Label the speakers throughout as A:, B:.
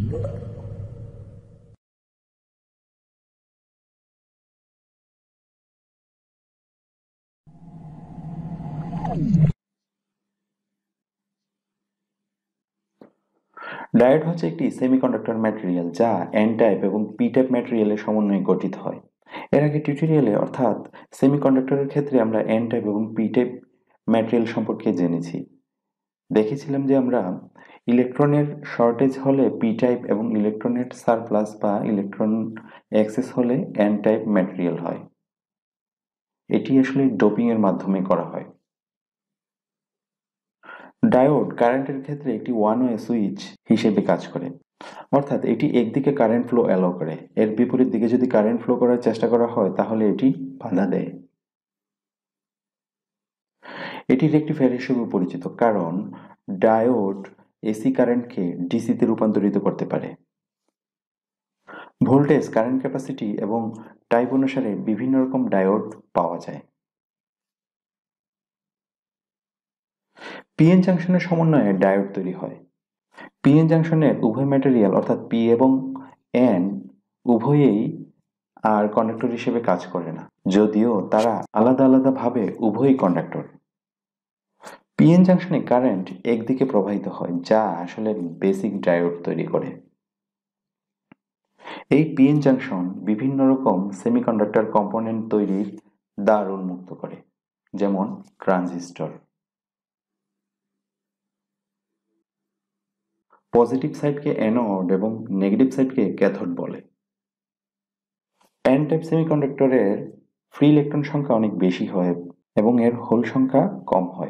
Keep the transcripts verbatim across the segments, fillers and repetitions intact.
A: Diode হচ্ছে একটি semiconductor material যা এন টাইপ এবং পি টাইপ ম্যাটেরিয়ালের সমন্বয়ে গঠিত হয়। এর আগে টিউটোরিয়ালে অর্থাৎ সেমিকন্ডাক্টরের ক্ষেত্রে আমরা এন টাইপ এবং পি টাইপ ম্যাটেরিয়াল সম্পর্কে জেনেছি। দেখেছিলাম যে আমরা ইলেকট্রনের শর্টেজ হলে পি টাইপ এবং ইলেকট্রনের সারপ্লাস বা ইলেকট্রন এক্সেস হলে এন টাইপ ম্যাটেরিয়াল হয়। এটি আসলে ডোপিং এর মাধ্যমে করা হয়। ডায়োড কারেন্টের ক্ষেত্রে একটি ওয়ান ওয়ে সুইচ হিসেবে কাজ করে, অর্থাৎ এটি একদিকে কারেন্ট ফ্লো অ্যালাউ করে, এর বিপরীত দিকে যদি কারেন্ট ফ্লো করার চেষ্টা করা হয় তাহলে এটি বাধা দেয়। এটি রেকটিফায়ার হিসেবে পরিচিত কারণ ডায়োড এসি কারেন্টকে ডিসিতে রূপান্তরিত করতে পারে। ভোল্টেজ, কারেন্ট ক্যাপাসিটি এবং টাইপ অনুসারে বিভিন্ন রকম ডায়োড পাওয়া যায়। পিএন জাংশনের সমন্বয়ে ডায়োড তৈরি হয়। পিএন জাংশনের উভয় ম্যাটেরিয়াল অর্থাৎ পি এবং এন উভয়েই আর কন্ডাক্টর হিসেবে কাজ করে না, যদিও তারা আলাদা আলাদা ভাবে উভয়ই কন্ডাক্টর। পিএন জাংশনে কারেন্ট একদিকে প্রবাহিত হয়, যা আসলে বেসিক ডায়োড তৈরি করে। এই পিএন জাংশন বিভিন্ন রকম সেমিকন্ডাক্টর কম্পোনেন্ট তৈরির দ্বার উন্মুক্ত করে, যেমন ট্রানজিস্টর। পজিটিভ সাইডকে অ্যানোড এবং নেগেটিভ সাইডকে ক্যাথোড বলে। এন টাইপ সেমিকন্ডাক্টরের ফ্রি ইলেকট্রন সংখ্যা অনেক বেশি হয় এবং এর হোল সংখ্যা কম হয়।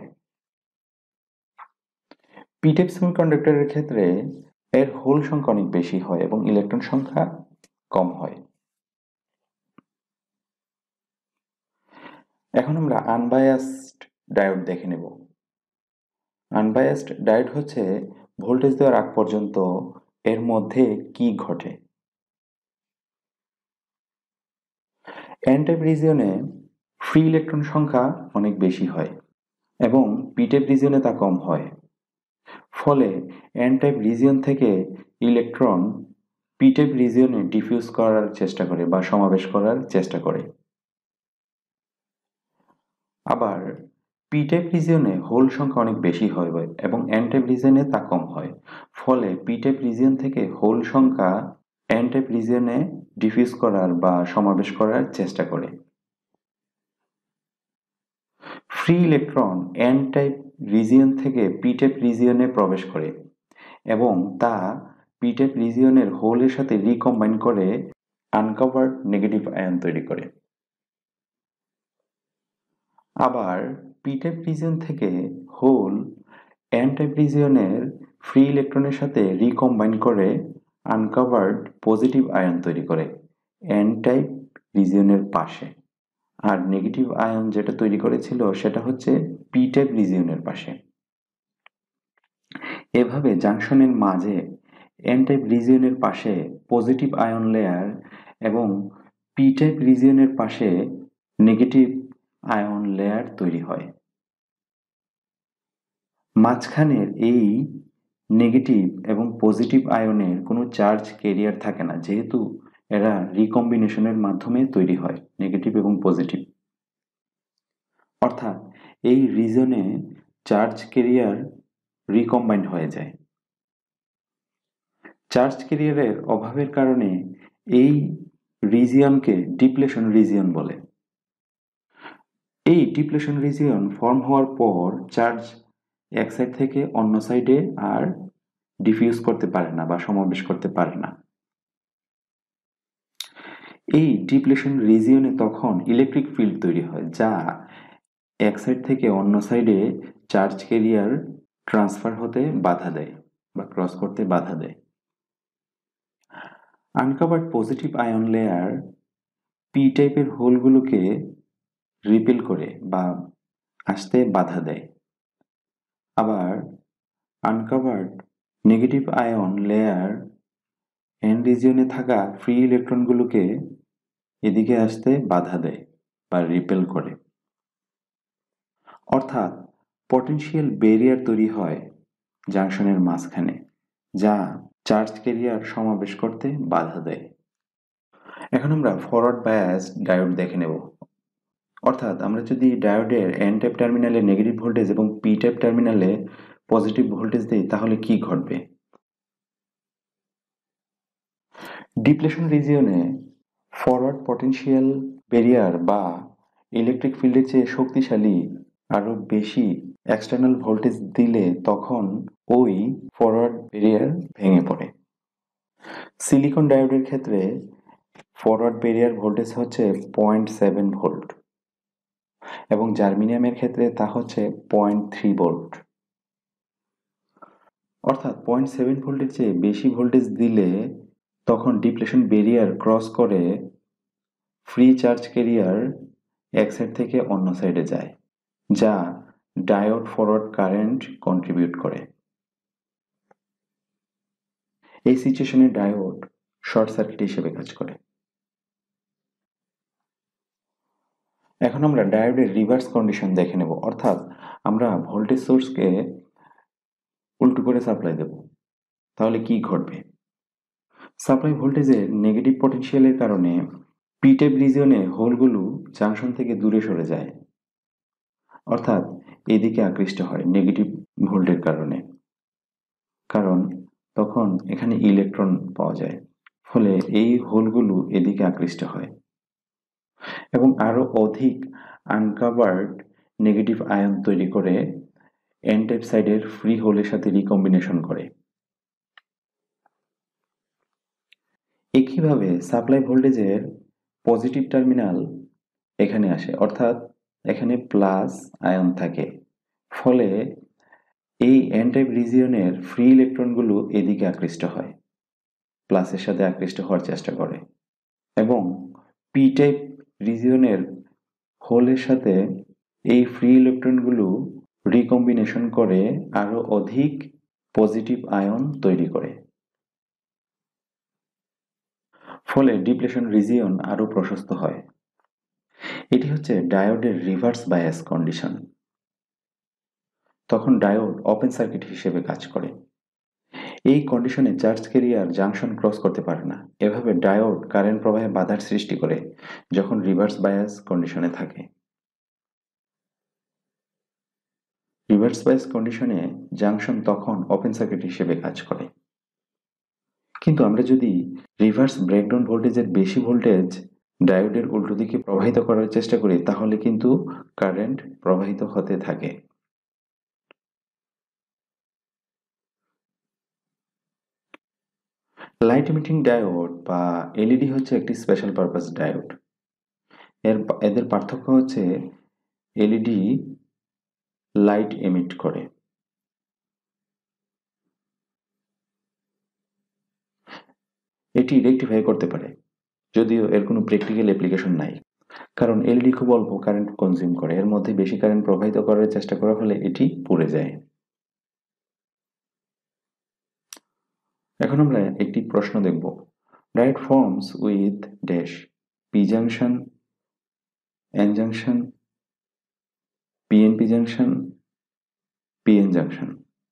A: পি টাইপ সেমিকন্ডাক্টরের ক্ষেত্রে এর হোল সংখ্যা অনেক বেশি হয় এবং ইলেকট্রন সংখ্যা কম হয়। এখন আমরা আনবায়াসড ডায়োড দেখে নেব। আনবায়াসড ডায়োড হচ্ছে ভোল্টেজ দেওয়ার আগ পর্যন্ত এর মধ্যে কি ঘটে। এন টাইপ রিজিয়নে ফ্রি ইলেকট্রন সংখ্যা অনেক বেশি হয় এবং পি টাইপ রিজিয়নে তা কম হয়। ফলে এন টাইপ রিজিয়ন থেকে ইলেকট্রন পি টাইপ রিজিয়নে ডিফিউজ করার চেষ্টা করে বা সমাবেশ করার চেষ্টা করে। আবার পি টাইপ রিজিয়নে হোল সংখ্যা অনেক বেশি হয় এবং এন টাইপ রিজিয়নে তা কম হয়। ফলে পি টাইপ রিজিয়ন থেকে হোল সংখ্যা এন টাইপ রিজিয়নে ডিফিউজ করার বা সমাবেশ করার চেষ্টা করে। Free electron N type region থেকে পি টাইপ রিজিয়নে প্রবেশ করে এবং তা পি টাইপ রিজিয়নের হোলের সাথে রিকম্বাইন করে আনকভার্ড নেগেটিভ আয়ন তৈরি করে। আবার পি টাইপ রিজিয়ন থেকে হোল এন টাইপ রিজিয়নের ফ্রি ইলেকট্রনের সাথে রিকম্বাইন করে আনকভার্ড পজিটিভ আয়ন তৈরি করে এন টাইপ রিজিয়নের পাশে। আর নেগেটিভ আয়ন যেটা তৈরি করেছিল সেটা হচ্ছে পি টাইপ রিজিয়নের পাশে। এভাবে জাংশনের মাঝে এন টাইপ রিজিয়নের পাশে পজিটিভ আয়ন লেয়ার এবং পি টাইপ রিজিয়নের পাশে নেগেটিভ আয়ন লেয়ার তৈরি হয়। মাঝখানের এই নেগেটিভ এবং পজিটিভ আয়নের কোনো চার্জ ক্যারিয়ার থাকে না, যেহেতু এরা রিকম্বিনেশনের মাধ্যমে তৈরি হয় নেগেটিভ এবং পজিটিভ। অর্থাৎ এই রিজনে চার্জ ক্যারিয়ার রিকম্বাইন্ড হয়ে যায়। চার্জ ক্যারিয়ারের অভাবের কারণে এই রিজিয়নকে ডিপ্লেশন রিজিয়ন বলে। এই ডিপ্লেশন রিজিয়ন ফর্ম হওয়ার পর চার্জ এক সাইড থেকে অন্য সাইডে আর ডিফিউজ করতে পারে না বা সমাবেশ করতে পারে না। এই ডিপ্লেশন রিজিয়নে তখন ইলেকট্রিক ফিল্ড তৈরি হয়, যা এক সাইড থেকে অন্য সাইডে চার্জ ক্যারিয়ার ট্রান্সফার হতে বাধা দেয় বা ক্রস করতে বাধা দেয়। Uncovered positive ion layer P টাইপের হোলগুলোকে রিপেল করে বা আসতে বাধা দেয়। আবার uncovered negative ion layer N রিজিয়নে থাকা ফ্রি ইলেকট্রনগুলোকে এদিকে আসতে বাধা দেয় বা রিপেল করে। অর্থাৎ পটেনশিয়াল ব্যারিয়ার তৈরি হয় জাংশনের মাঝখানে, যা চার্জ ক্যারিয়ার সমাবেশ করতে বাধা দেয়। এখন আমরা ফরওয়ার্ড বায়াস ডায়োড দেখে নেব। অর্থাৎ আমরা যদি ডায়োডের এন টাইপ টার্মিনালে নেগেটিভ ভোল্টেজ এবং পি টাইপ টার্মিনালে পজিটিভ ভোল্টেজ দিই তাহলে কি ঘটবে? ডিপ্লেশন রিজিয়নে ফরওয়ার্ড পটেনশিয়াল ব্যারিয়ার বা ইলেকট্রিক ফিল্ডের চেয়ে শক্তিশালী আরো বেশি এক্সটার্নাল ভোল্টেজ দিলে তখন ওই ফরওয়ার্ড ব্যারিয়ার ভেঙে পড়ে। সিলিকন ডায়োডের ক্ষেত্রে ফরওয়ার্ড ব্যারিয়ার ভোল্টেজ হচ্ছে পয়েন্ট সেভেন ভোল্ট এবং জার্মেনিয়ামের ক্ষেত্রে তা হচ্ছে পয়েন্ট থ্রি ভোল্ট। অর্থাৎ পয়েন্ট সেভেন ভোল্টের চেয়ে বেশি ভোল্টেজ দিলে তখন ডিপ্লেশন ব্যারিয়ার ক্রস করে ফ্রি চার্জ ক্যারিয়ার এক সাইড থেকে অন্য সাইডে যায়, যা ডায়োড ফরওয়ার্ড কারেন্ট কন্ট্রিবিউট করে। এই সিচুয়েশনে ডায়োড শর্ট সার্কিট হিসেবে কাজ করে। এখন আমরা ডায়োডের রিভার্স কন্ডিশন দেখে নেব। অর্থাৎ আমরা ভোল্টেজ সোর্সকে উল্টো করে সাপ্লাই দেব, তাহলে কি ঘটবে? সাপ্লাই ভোল্টেজের নেগেটিভ পটেনশিয়ালের কারণে পি টাইপ রিজিয়নে হোলগুলো জাংশন থেকে দূরে সরে যায়, অর্থাৎ এদিকে আকৃষ্ট হয় নেগেটিভ ভোল্টের কারণে, কারণ তখন এখানে ইলেকট্রন পাওয়া যায়, ফলে এই হোলগুলো এদিকে আকৃষ্ট হয় এবং আরো অধিক আনকাভার্ড নেগেটিভ আয়ন তৈরি করে এন টাইপ সাইডের ফ্রি হোলের সাথে রিকম্বিনেশন করে। একইভাবে সাপ্লাই ভোল্টেজের পজিটিভ টার্মিনাল এখানে আসে, অর্থাৎ এখানে প্লাস আয়ন থাকে, ফলে এই এন টাইপ রিজিয়নের ফ্রি ইলেকট্রনগুলো এদিকে আকৃষ্ট হয়, প্লাসের সাথে আকৃষ্ট হওয়ার চেষ্টা করে এবং পি টাইপ রিজিয়নের হোলের সাথে এই ফ্রি ইলেকট্রনগুলো রিকম্বিনেশন করে আরো অধিক পজিটিভ আয়ন তৈরি করে, ফলে ডিপ্লেশন রিজিয়ন আরো প্রশস্ত হয়। এটি হচ্ছে ডায়োডের রিভার্স বায়াস কন্ডিশন। তখন ডায়োড ওপেন সার্কিট হিসেবে কাজ করে। এই কন্ডিশনে চার্জ ক্যারিয়ার জাংশন ক্রস করতে পারে না। এভাবে ডায়োড কারেন্ট প্রবাহে বাধার সৃষ্টি করে যখন রিভার্স বায়াস কন্ডিশনে থাকে। রিভার্স বায়াস কন্ডিশনে জাংশন তখন ওপেন সার্কিট হিসেবে কাজ করে। কিন্তু আমরা যদি রিভার্স ব্রেকডাউন ভোল্টেজের বেশি ভোল্টেজ ডায়োডের উল্টো দিকে প্রবাহিত করার চেষ্টা করি তাহলে কিন্তু কারেন্ট প্রবাহিত হতে থাকে। লাইট ইমিটিং ডায়োড বা এলইডি হচ্ছে একটি স্পেশাল পারপাস ডায়োড। এর এদের পার্থক্য হচ্ছে এলইডি লাইট এমিট করে। এটি রেকটিফাই করতে পারে, যদিও এর কোনো প্র্যাকটিক্যাল অ্যাপ্লিকেশন নাই, কারণ এলইডি খুব অল্প কারেন্ট কনজিউম করে। এর মধ্যে বেশি কারেন্ট প্রবাহিত করার চেষ্টা করা হলে এটি পুড়ে যায়। এখন আমরা একটি প্রশ্ন দেখব। Diode forms with dash P junction, N junction, PNP junction, PN junction.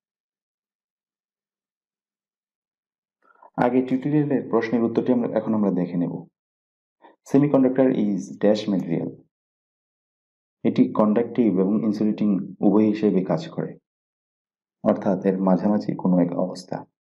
A: আগে টিউটোরিয়ালের প্রশ্নের উত্তরটি আমরা এখন আমরা দেখে নেব। Semiconductor is dash material. এটি কন্ডাক্টিভ এবং ইনসুলেটিং উভয় হিসেবে কাজ করে, অর্থাৎ এর মাঝামাঝি কোনো এক অবস্থা।